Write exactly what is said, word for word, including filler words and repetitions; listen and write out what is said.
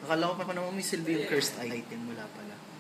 Akala ko pa naman may silbi yung cursed item, wala pala.